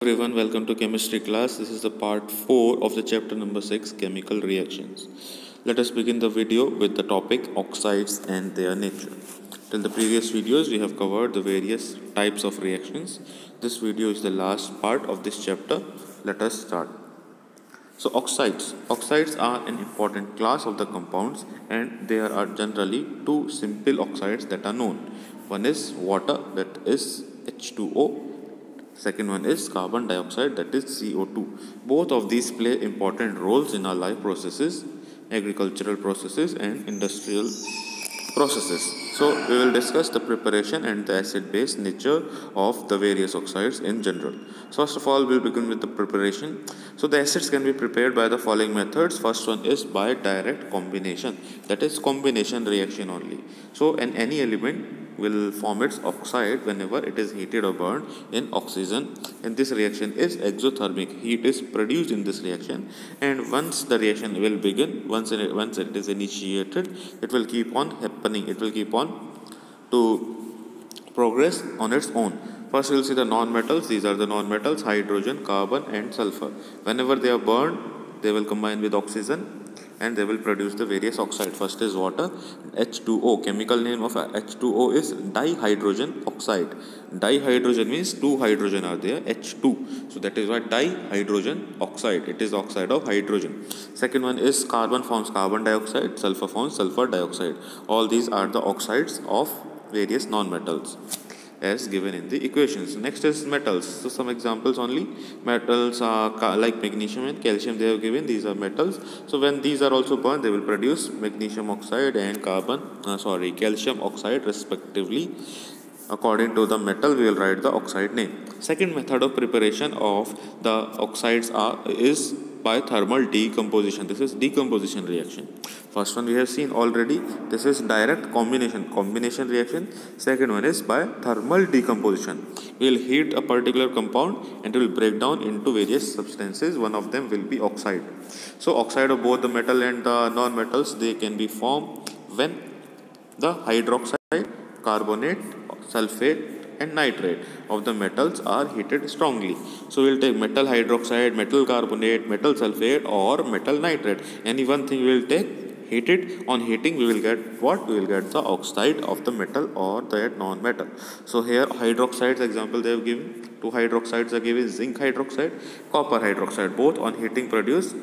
Everyone, welcome to chemistry class. This is the part 4 of the chapter number 6, chemical reactions. Let us begin the video with the topic oxides and their nature. Till the previous videos we have covered the various types of reactions. This video is the last part of this chapter. Let us start. So oxides are an important class of the compounds, and there are generally two simple oxides that are known. One is water, that is H2O. Second one is carbon dioxide, that is CO2. Both of these play important roles in our life processes, agricultural processes and industrial processes. So we will discuss the preparation and the acid-base nature of the various oxides in general. So first of all, we'll begin with the preparation. So the acids can be prepared by the following methods. First one is by direct combination, that is combination reaction only. So any element will form its oxide whenever it is heated or burned in oxygen, and this reaction is exothermic. Heat is produced in this reaction, and once the reaction will begin, once it is initiated, it will keep on happening, it will keep on to progress on its own. First we will see the non-metals. These are the non-metals: hydrogen, carbon and sulfur. Whenever they are burned, they will combine with oxygen and they will produce the various oxide. First is water, H2O. Chemical name of H2O is dihydrogen oxide. Dihydrogen means two hydrogen are there, H2. So that is why dihydrogen oxide. It is oxide of hydrogen. Second one is carbon forms carbon dioxide, sulfur forms sulfur dioxide. All these are the oxides of various non-metals as given in the equations. Next is metals. So some examples only. Metals are like magnesium and calcium, they have given. These are metals. So when these are also burned, they will produce magnesium oxide and calcium oxide respectively. According to the metal, we will write the oxide name. Second method of preparation of the oxides is by thermal decomposition. This is decomposition reaction. First one we have seen already. This is direct combination reaction. Second one is by thermal decomposition. We will heat a particular compound and it will break down into various substances. One of them will be oxide. So oxide of both the metal and the non-metals, they can be formed when the hydroxide, carbonate, sulfate and nitrate of the metals are heated strongly. So we will take metal hydroxide, metal carbonate, metal sulfate or metal nitrate. Any one thing we will take, heat it. On heating we will get what? We will get the oxide of the metal or that non-metal. So here hydroxides example they have given. Two hydroxides are given: zinc hydroxide, copper hydroxide. Both on heating produce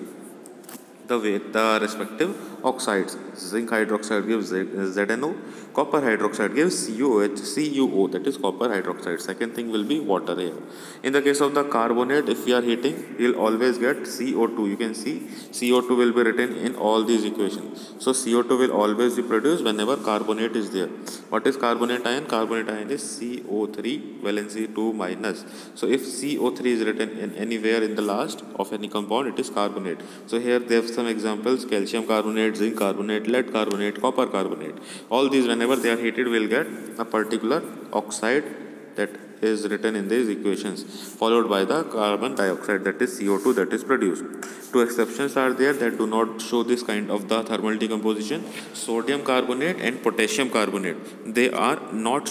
the respective oxides. Zinc hydroxide gives ZNO, copper hydroxide gives CuO, that is copper hydroxide. Second thing will be water here. In the case of the carbonate, if we are heating, we will always get CO2. You can see CO2 will be written in all these equations. So CO2 will always be produced whenever carbonate is there. What is carbonate ion? Carbonate ion is CO3 valency 2 minus. So if CO3 is written in anywhere in the last of any compound, it is carbonate. So here they have some examples: calcium carbonate, zinc carbonate, lead carbonate, copper carbonate. All these whenever they are heated will get a particular oxide that is written in these equations, followed by the carbon dioxide, that is CO2, that is produced. Two exceptions are there that do not show this kind of the thermal decomposition: sodium carbonate and potassium carbonate. They are not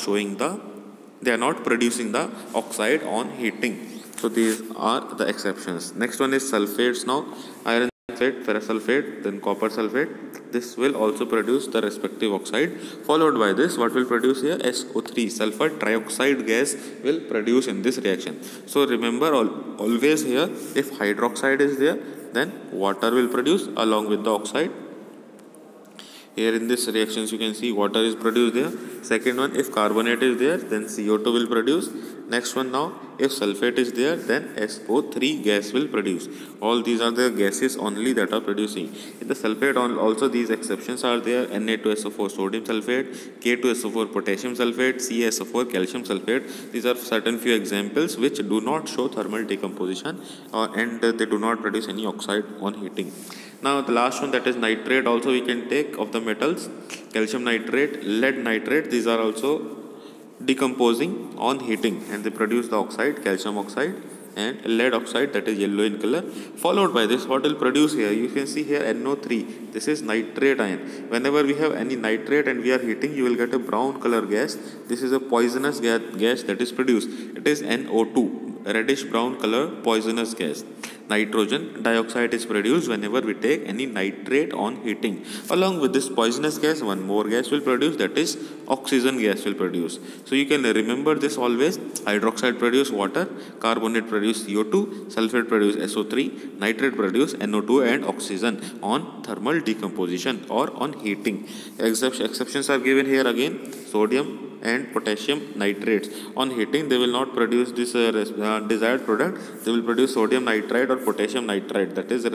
producing the oxide on heating. So these are the exceptions. Next one is sulfates now. Iron sulfate, ferrous sulfate, then copper sulfate. This will also produce the respective oxide. Followed by this, what will produce here? SO3, sulfur trioxide gas will produce in this reaction. So remember always here, if hydroxide is there, then water will produce along with the oxide. Here in this reactions you can see water is produced there. Second one, if carbonate is there, then CO2 will produce. Next one now, if sulfate is there, then SO3 gas will produce. All these are the gases only that are producing. In the sulfate also these exceptions are there: Na2SO4 sodium sulfate, K2SO4 potassium sulfate, CaSO4 calcium sulfate. These are certain few examples which do not show thermal decomposition and they do not produce any oxide on heating. Now the last one, that is nitrate, also we can take of the metals: calcium nitrate, lead nitrate. These are also decomposing on heating and they produce the oxide, calcium oxide and lead oxide, that is yellow in color. Followed by this, what will produce here? You can see here NO3. This is nitrate ion. Whenever we have any nitrate and we are heating, you will get a brown color gas. This is a poisonous gas that is produced. It is NO2. reddish brown color poisonous gas. Nitrogen dioxide is produced whenever we take any nitrate on heating. Along with this poisonous gas, one more gas will produce, that is oxygen gas will produce. So you can remember this always. Hydroxide produce water, carbonate produce CO2, sulfate produce SO3, nitrate produce NO2 and oxygen on thermal decomposition or on heating. Exceptions are given here again. Sodium and potassium nitrates, on heating they will not produce this desired product. They will produce sodium nitrite or potassium nitrite, that is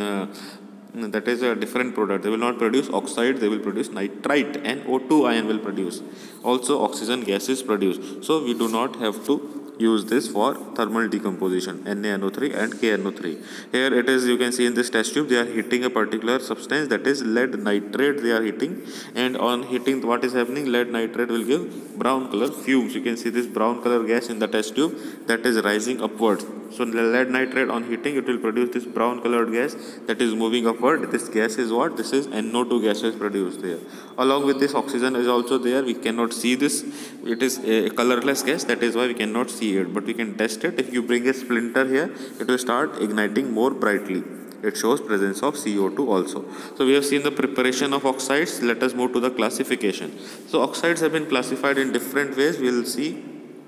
a different product. They will not produce oxide, they will produce nitrite, and O2 ion will produce. Also oxygen gas is produced. So we do not have to use this for thermal decomposition, NaNO3 and KNO3. Here it is, you can see in this test tube they are heating a particular substance, that is lead nitrate they are heating, and on heating what is happening, lead nitrate will give brown color fumes. You can see this brown color gas in the test tube that is rising upwards. So the lead nitrate on heating, it will produce this brown colored gas that is moving upward. This gas is what? This is NO2 gas is produced there. Along with this, oxygen is also there. We cannot see this. It is a colorless gas, that is why we cannot see it, but we can test it. If you bring a splinter here, it will start igniting more brightly. It shows presence of CO2 also. So we have seen the preparation of oxides. Let us move to the classification. So oxides have been classified in different ways. We will see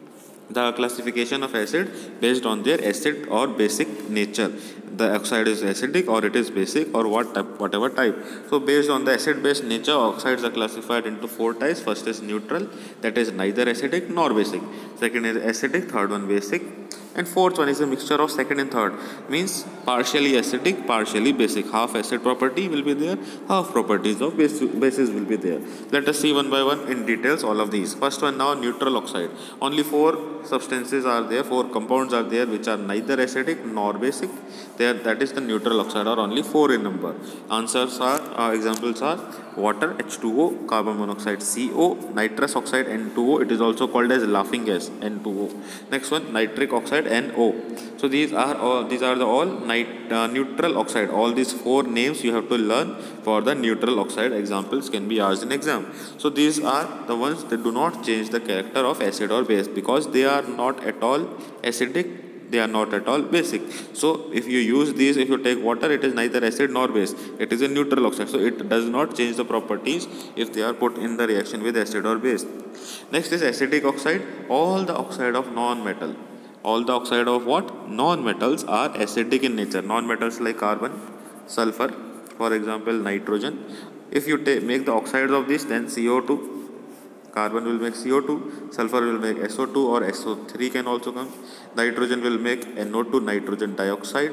the classification of acid based on their acid or basic nature. The oxide is acidic or it is basic or whatever type. So based on the acid based nature, oxides are classified into 4 types. First is neutral, that is neither acidic nor basic. Second is acidic, third one basic, and fourth one is a mixture of second and third, means partially acidic, partially basic. Half acid property will be there, half properties of bases will be there. Let us see one by one in details all of these. First one now, neutral oxide. Only 4 substances are there, 4 compounds are there which are neither acidic nor basic. That is the neutral oxide, or only 4 in number. Answers are examples are water H2O, carbon monoxide CO, nitrous oxide N2O. It is also called as laughing gas N2O. Next one, nitric oxide NO. So these are all neutral oxide. All these 4 names you have to learn for the neutral oxide. Examples can be asked in exam. So these are the ones that do not change the character of acid or base, because they are not at all acidic, they are not at all basic. So if you use these, if you take water, it is neither acid nor base, it is a neutral oxide, so it does not change the properties if they are put in the reaction with acid or base. Next is acidic oxide. All the oxide of non-metal, all the oxide of what? Non-metals are acidic in nature. Non-metals like carbon, sulfur, for example nitrogen. If you make the oxides of this, then CO2, carbon will make CO2, sulfur will make SO2 or SO3 can also come, nitrogen will make NO2, nitrogen dioxide.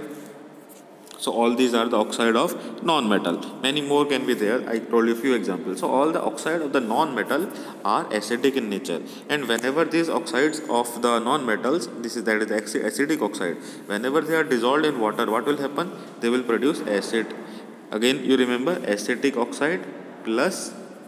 So all these are the oxide of non-metal. Many more can be there. I told you a few examples. So all the oxide of the non-metal are acidic in nature, and whenever these oxides of the non-metals, that is acidic oxide, whenever they are dissolved in water, what will happen? They will produce acid. Again you remember, acidic oxide plus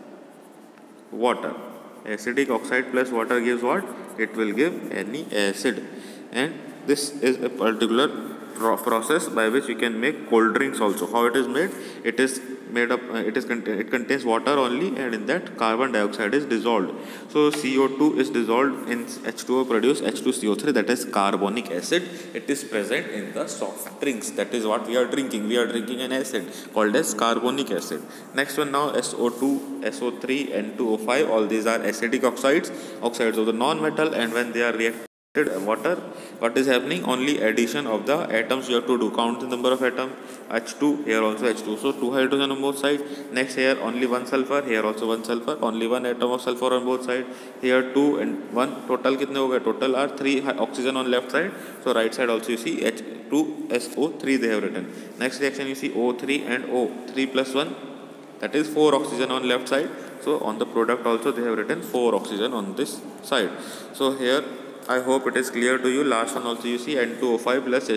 water. Acidic oxide plus water gives what? It will give any acid. And this is a particular process by which you can make cold drinks also. How it is made? It is made up, it contains water only, and in that carbon dioxide is dissolved. So CO2 is dissolved in H2O, produce H2CO3, that is carbonic acid. It is present in the soft drinks, that is what we are drinking. We are drinking an acid called as carbonic acid. Next one now, SO2, SO3, N2O5. All these are acidic oxides, oxides of the non-metal, and when they are reacted water, what is happening? Only addition of the atoms you have to do. Count the number of atoms. H2, here also H2, so 2 hydrogen on both sides. Next here only 1 sulfur, here also 1 sulfur, only 1 atom of sulfur on both sides. Here 2 and 1, total kitne ho gaye? Total are 3 oxygen on left side. So right side also you see H2SO3 they have written. Next reaction you see O3 and O, 3 plus 1, that is 4 oxygen on left side. So on the product also they have written 4 oxygen on this side. So here I hope it is clear to you. Last one also you see N2O5 plus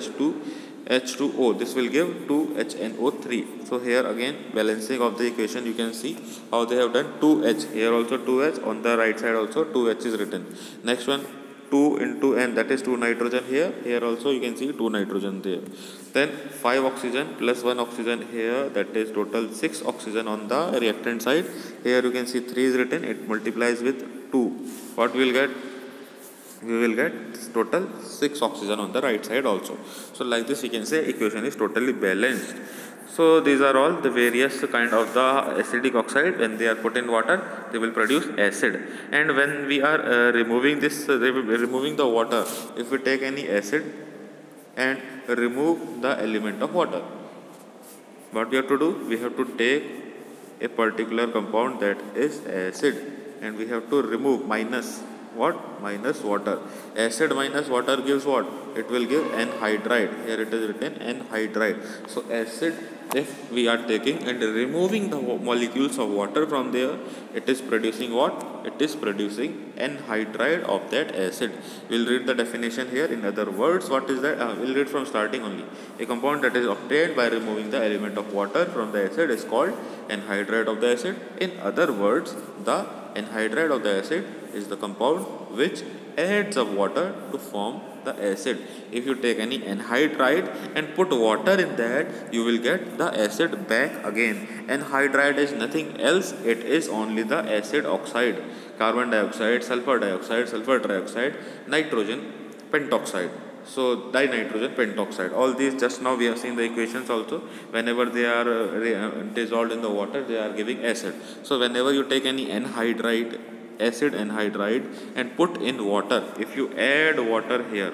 H2O. This will give 2HNO3. So here again balancing of the equation, you can see how they have done 2H. Here also 2H. On the right side also 2H is written. Next one 2 into N, that is 2 nitrogen here. Here also you can see 2 nitrogen there. Then 5 oxygen plus 1 oxygen here, that is total 6 oxygen on the reactant side. Here you can see 3 is written. It multiplies with 2. What we will get? we will get total 6 oxygen on the right side also. So like this we can say equation is totally balanced. So these are all the various kind of the acidic oxide. When they are put in water, they will produce acid. And when we are removing this, removing the water, if we take any acid and remove the element of water, what we have to do? We have to take a particular compound that is acid, and we have to remove minus what? Minus water. Acid minus water gives what? It will give anhydride. Here it is written anhydride. So acid, if we are taking and removing the molecules of water from there, it is producing what? It is producing anhydride of that acid. We will read the definition here. In other words, what is that? We will read from starting only. A compound that is obtained by removing the element of water from the acid is called anhydride of the acid. In other words, the anhydride of the acid is the compound which adds of water to form the acid. If you take any anhydride and put water in that, you will get the acid back again. Anhydride is nothing else, it is only the acid oxide. Carbon dioxide, sulfur trioxide, nitrogen pentoxide. So dinitrogen pentoxide, all these just now we have seen the equations also. Whenever they are dissolved in the water, they are giving acid. So whenever you take any anhydride, acid anhydride, and put in water, if you add water here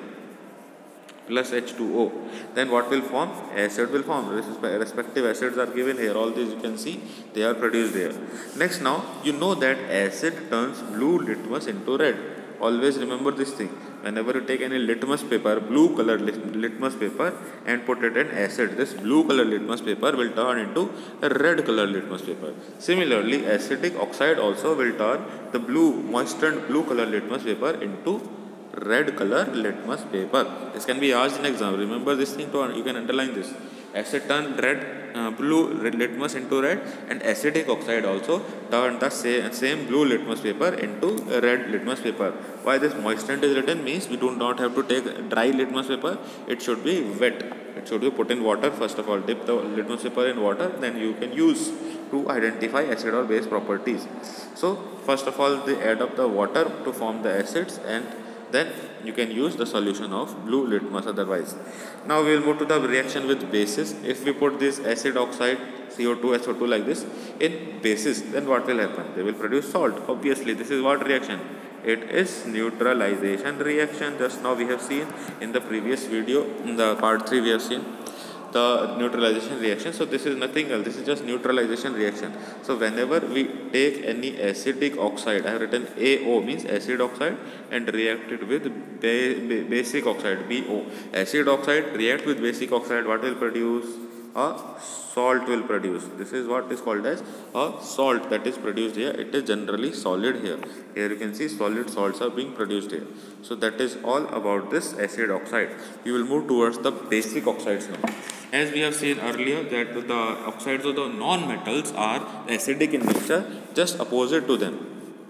plus H2O, then what will form? Acid will form. Respective acids are given here. All these you can see, they are produced here. Next, now you know that acid turns blue litmus into red. Always remember this thing. Whenever you take any litmus paper, blue colored litmus paper, and put it in acid, this blue colored litmus paper will turn into a red colored litmus paper. Similarly, acidic oxide also will turn the moistened blue colored litmus paper into red color litmus paper. This can be asked in exam. Remember this thing, you can underline this. Acid turn blue litmus into red, and acidic oxide also turn the same blue litmus paper into red litmus paper. Why this moistened is written means we do not have to take dry litmus paper. It should be wet. It should be put in water. First of all, dip the litmus paper in water, then you can use to identify acid or base properties. So first of all, they add up the water to form the acids, and then you can use the solution of blue litmus otherwise. Now we will move to the reaction with bases. If we put this acid oxide CO2 SO2 like this in bases, then what will happen? They will produce salt. Obviously, this is what reaction? It is neutralization reaction. Just now we have seen in the previous video, in the part 3 we have seen the neutralization reaction. So this is nothing else, this is just neutralization reaction. So whenever we take any acidic oxide, I have written AO means acid oxide, and react it with basic oxide, BO. Acid oxide react with basic oxide, what will produce? A salt will produce. This is what is called as a salt that is produced here. It is generally solid here. Here you can see solid salts are being produced here. So that is all about this acid oxide. We will move towards the basic oxides now. As we have seen earlier that the oxides of the non-metals are acidic in nature, just opposite to them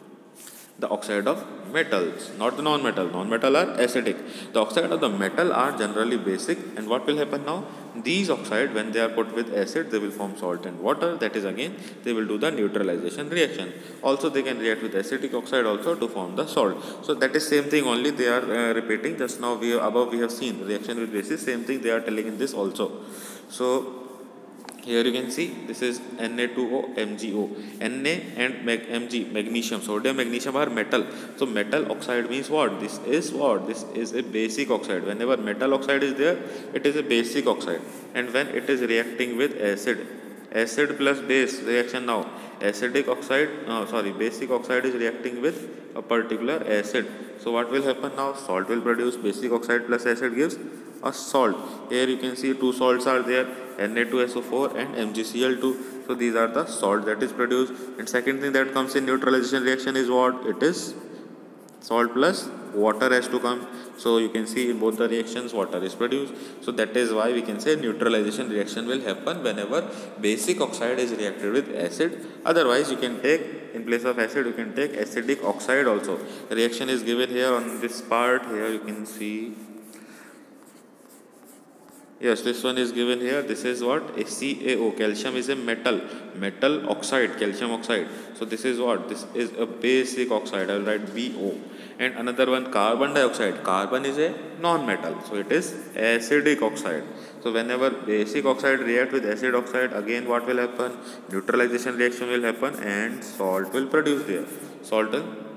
the oxide of metals, not the non-metal. Non-metal are acidic. The oxide of the metal are generally basic. And what will happen now? These oxide, when they are put with acid, they will form salt and water. That is again, they will do the neutralization reaction. Also, they can react with acidic oxide also to form the salt. So that is same thing, only they are repeating. Just now above we have seen reaction with bases. Same thing they are telling in this also. So here you can see this is Na2O MgO. Na and Mg, magnesium, sodium, magnesium are metal. So metal oxide means what? This is what? This is a basic oxide. Whenever metal oxide is there, it is a basic oxide. And when it is reacting with acid, acid plus base reaction now. Basic oxide is reacting with a particular acid. So what will happen now? Salt will produce. Basic oxide plus acid gives a salt. Here you can see two salts are there, Na2SO4 and MgCl2. So these are the salt that is produced. And second thing that comes in neutralization reaction is what? It is salt plus water has to come. So you can see in both the reactions water is produced. So that is why we can say neutralization reaction will happen whenever basic oxide is reacted with acid. Otherwise you can take, in place of acid, you can take acidic oxide also. The reaction is given here on this part. Here you can see Yes, this one is given here. This is what? A CaO. Calcium is a metal oxide, calcium oxide. So this is what? This is a basic oxide. I will write BO. And another one, carbon dioxide. Carbon is a non-metal, so it is acidic oxide. So whenever basic oxide react with acid oxide, again what will happen? Neutralization reaction will happen and salt will produce there. Salt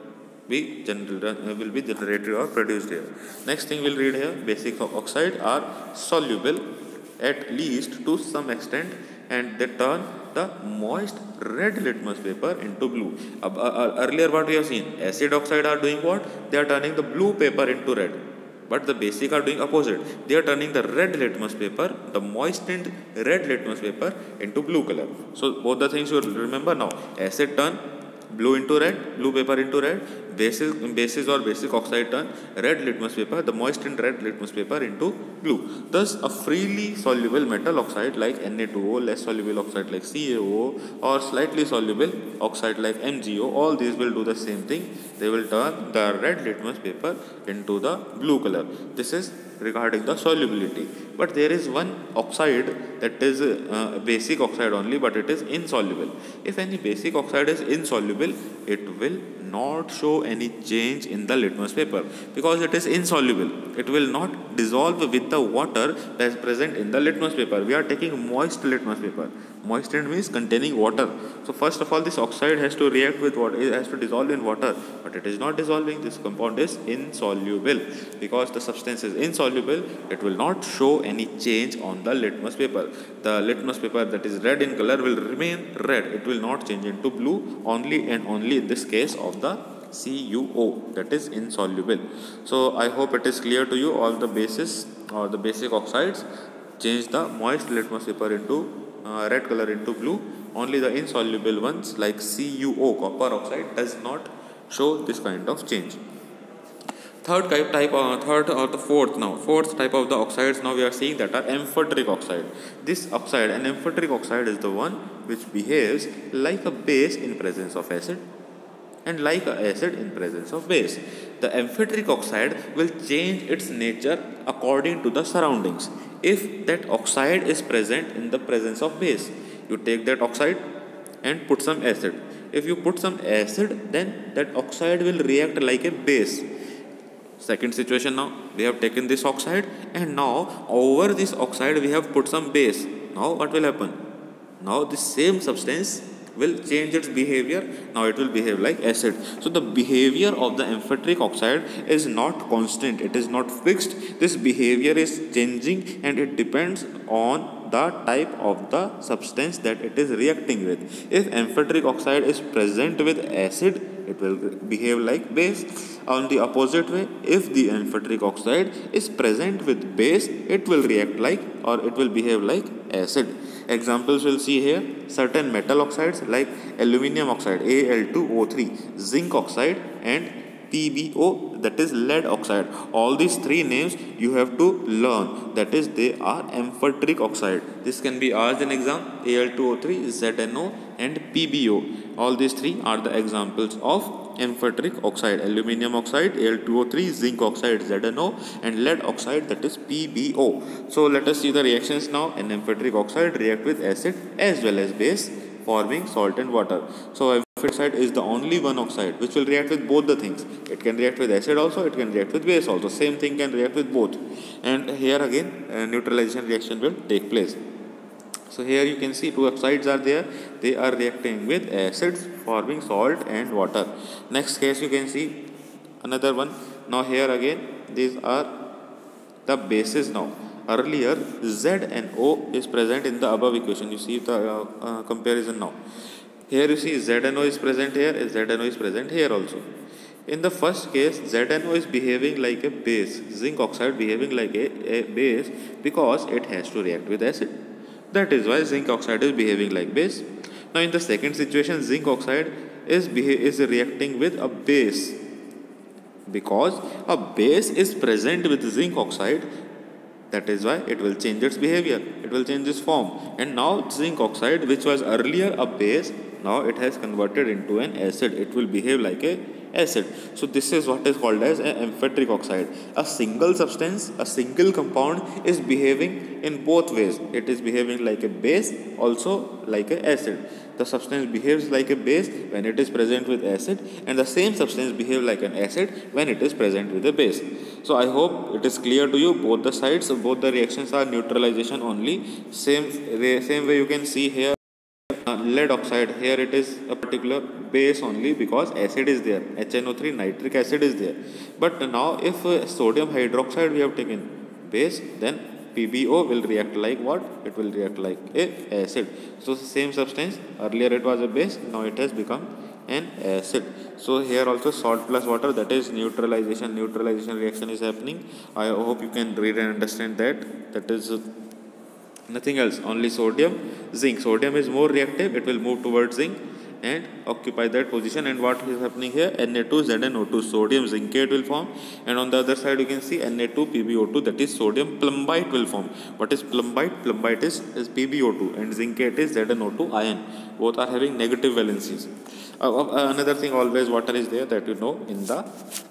will be generated or produced here. Next thing we'll read here, basic oxide are soluble at least to some extent and they turn the moist red litmus paper into blue. Earlier what we have seen, acid oxide are doing what? They are turning the blue paper into red. But the basic are doing opposite. They are turning the red litmus paper, the moistened red litmus paper into blue color. So both the things you remember now. Acid turn blue paper into red, basis or basic oxide turn red litmus paper, the moistened red litmus paper into blue. Thus, a freely soluble metal oxide like Na2O, less soluble oxide like CaO, or slightly soluble oxide like MgO, all these will do the same thing. They will turn the red litmus paper into the blue color. This is regarding the solubility. But there is one oxide that is basic oxide only, but it is insoluble. If any basic oxide is insoluble, it will not show any change in the litmus paper because it is insoluble. It will not dissolve with the water that is present in the litmus paper. We are taking moist litmus paper. Moistened means containing water. So first of all, this oxide has to react with water, it has to dissolve in water, but it is not dissolving. This compound is insoluble. Because the substance is insoluble, it will not show any change on the litmus paper. The litmus paper that is red in color will remain red. It will not change into blue, only and only in this case of the CuO, that is insoluble. So I hope it is clear to you. All the bases or the basic oxides change the moist litmus paper into red color into blue. Only the insoluble ones like CuO, copper oxide, does not show this kind of change. Fourth type of the oxides now we are seeing that are amphoteric oxide. This oxide, an amphoteric oxide, is the one which behaves like a base in presence of acid and like an acid in presence of base. The amphoteric oxide will change its nature according to the surroundings. If that oxide is present in the presence of base, you take that oxide and put some acid. If you put some acid, then that oxide will react like a base. Second situation, now we have taken this oxide and now over this oxide we have put some base. Now what will happen? Now the same substance will change its behavior. Now it will behave like acid. So the behavior of the amphoteric oxide is not constant. It is not fixed. This behavior is changing and it depends on the type of the substance that it is reacting with. If amphoteric oxide is present with acid, it will behave like base. On the opposite way, if the amphoteric oxide is present with base, it will react like, or it will behave like acid. Examples we'll see here. Certain metal oxides like aluminium oxide Al2O3, zinc oxide, and PbO, that is lead oxide. All these three names you have to learn, that is they are amphoteric oxide. This can be asked in exam. Al2O3, ZNO and PbO. All these three are the examples of amphoteric oxide: aluminium oxide, Al2O3, zinc oxide, ZNO, and lead oxide, that is PbO. So let us see the reactions now. An amphoteric oxide react with acid as well as base, forming salt and water. So amphoteric oxide is the only one oxide which will react with both the things. It can react with acid also, it can react with base also. Same thing can react with both. And here again neutralization reaction will take place. So here you can see two oxides are there. They are reacting with acids, forming salt and water. Next case you can see another one. Now here again these are the bases now. Earlier Z and O is present in the above equation. You see the comparison now. Here you see ZNO is present here, ZNO is present here also. In the first case, ZNO is behaving like a base, zinc oxide behaving like a base because it has to react with acid. That is why zinc oxide is behaving like base. Now in the second situation, zinc oxide is reacting with a base because a base is present with zinc oxide. That is why it will change its behavior, it will change its form. And now zinc oxide, which was earlier a base, now it has converted into an acid. It will behave like a acid. So this is what is called as an amphoteric oxide. A single substance, a single compound is behaving in both ways. It is behaving like a base, also like an acid. The substance behaves like a base when it is present with acid, and the same substance behaves like an acid when it is present with a base. So I hope it is clear to you. Both the sides, both the reactions are neutralization only. Same way you can see here. Lead oxide, here it is a particular base only because acid is there, HNO3 nitric acid is there. But now if sodium hydroxide we have taken base, then PbO will react like what? It will react like a acid. So same substance, earlier it was a base, now it has become an acid. So here also salt plus water, that is neutralization reaction is happening. I hope you can read and understand that. That is nothing else, only sodium, zinc. Sodium is more reactive, it will move towards zinc and occupy that position. And what is happening here? Na2ZnO2, sodium zincate will form, and on the other side you can see Na2PbO2, that is sodium plumbite will form. What is plumbite? Plumbite is PbO2 and zincate is ZnO2 ion. Both are having negative valencies. Another thing, always water is there, that you know, in the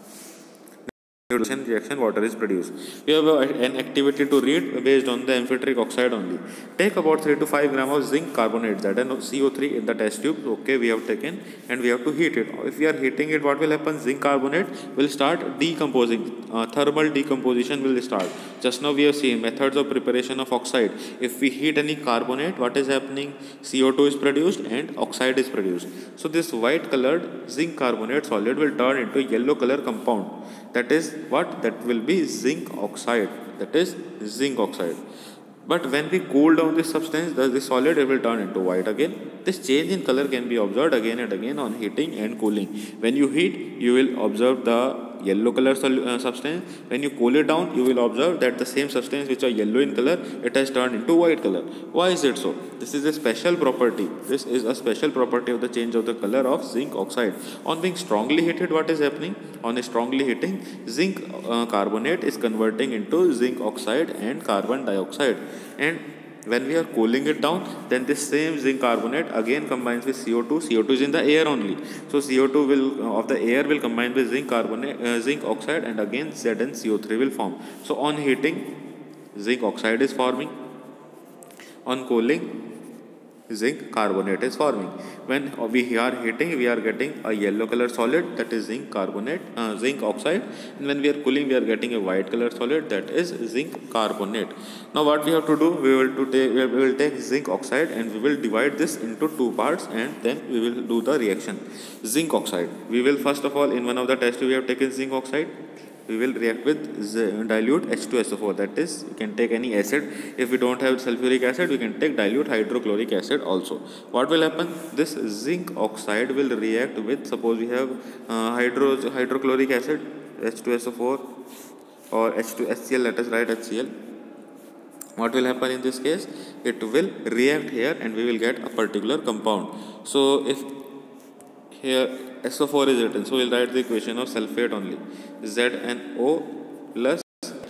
reaction water is produced. We have an activity to read based on the amphoteric oxide only. Take about 3 to 5 gram of zinc carbonate, that is CO3, in the test tube. Okay, we have taken and we have to heat it. If we are heating it, what will happen? Zinc carbonate will start decomposing. Thermal decomposition will start. Just now we have seen methods of preparation of oxide. If we heat any carbonate, what is happening? CO2 is produced and oxide is produced. So this white colored zinc carbonate solid will turn into yellow color compound. That is what? That will be zinc oxide. That is zinc oxide. But when we cool down this substance, the solid, it will turn into white again. This change in color can be observed again and again on heating and cooling. When you heat, you will observe the yellow color substance. When you cool it down, you will observe that the same substance which are yellow in color, it has turned into white color. Why is it so? This is a special property. This is a special property of the change of the color of zinc oxide. On being strongly heated, what is happening? On a strongly heating, zinc carbonate is converting into zinc oxide and carbon dioxide. And when we are cooling it down, then this same zinc carbonate again combines with CO2. CO2 is in the air only. So CO2 will of the air will combine with zinc carbonate, zinc oxide, and again ZnCO3 will form. So on heating, zinc oxide is forming. On cooling, zinc carbonate is forming. When we are heating, we are getting a yellow color solid, that is zinc carbonate, zinc oxide, and when we are cooling, we are getting a white color solid, that is zinc carbonate. Now what we have to do? We will take zinc oxide and we will divide this into two parts, and then we will do the reaction. Zinc oxide, we will first of all, in one of the tests we have taken zinc oxide, we will react with dilute H2SO4, that is, we can take any acid. If we don't have sulfuric acid, we can take dilute hydrochloric acid also. What will happen? This zinc oxide will react with, suppose we have hydrochloric acid, H2SO4, or H2HCl, let us write HCl. What will happen in this case? It will react here and we will get a particular compound. So if here SO4 is written, so we'll write the equation of sulfate only, ZnO plus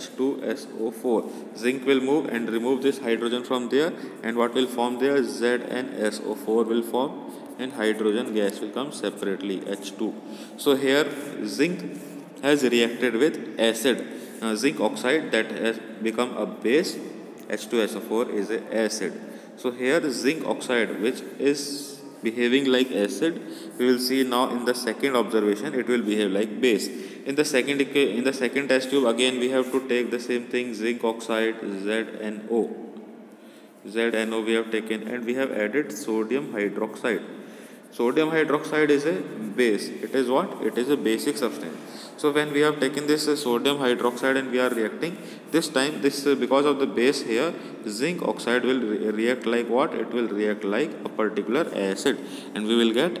H2SO4. Zinc will move and remove this hydrogen from there, and what will form there? ZnSO4 will form, and hydrogen gas will come separately, H2. So here zinc has reacted with acid, zinc oxide, that has become a base. H2SO4 is an acid. So here zinc oxide, which is behaving like acid, we will see now in the second observation it will behave like base. In the second test tube, again we have to take the same thing, zinc oxide, ZnO we have taken, and we have added sodium hydroxide. Sodium hydroxide is a base. It is what? It is a basic substance. So when we have taken this sodium hydroxide and we are reacting, this time because of the base here, zinc oxide will react like what? It will react like a particular acid, and we will get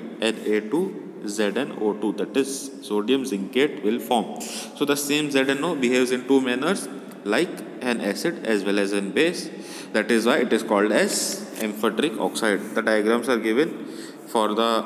Na2ZnO2, that is sodium zincate will form. So the same ZnO behaves in two manners, like an acid as well as an base. That is why it is called as amphoteric oxide. The diagrams are given for the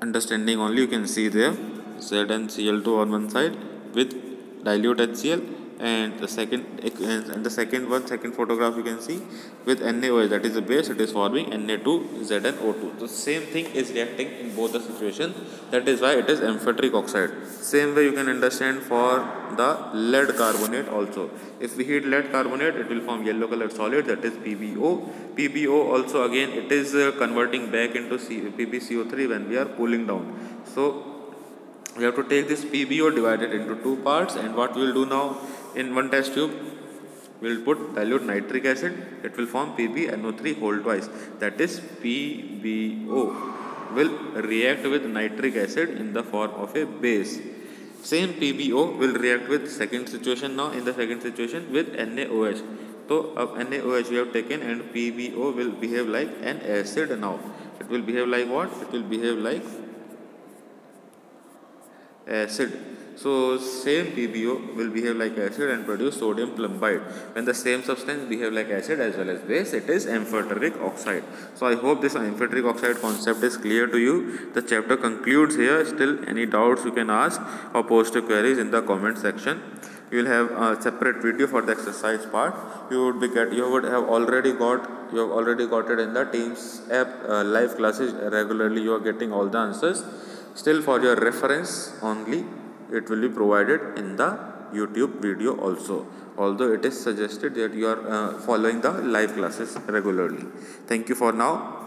understanding only. You can see there ZnCl2 on one side with dilute HCl, and the second photograph you can see with NaOH, that is the base, it is forming Na2ZnO2. The same thing is reacting in both the situations. That is why it is amphoteric oxide. Same way you can understand for the lead carbonate also. If we heat lead carbonate, it will form yellow colored solid, that is PbO. PbO also again it is converting back into PbCO3 when we are cooling down. So we have to take this PbO divided into two parts, and what we will do now in one test tube, we will put dilute nitric acid, it will form PbNO3 whole twice, that is PbO will react with nitric acid in the form of a base. Same PbO will react with second situation now, in the second situation with NaOH. So of NaOH we have taken, and PbO will behave like an acid now. It will behave like what? It will behave like acid. So same PbO will behave like acid and produce sodium plumbide. When the same substance behave like acid as well as base, it is amphoteric oxide. So I hope this amphoteric oxide concept is clear to you. The chapter concludes here. Still any doubts you can ask or post your queries in the comment section. You will have a separate video for the exercise part. You would have already got it in the Teams app live classes regularly. You are getting all the answers. Still, for your reference only, it will be provided in the YouTube video also, although it is suggested that you are following the live classes regularly. Thank you for now.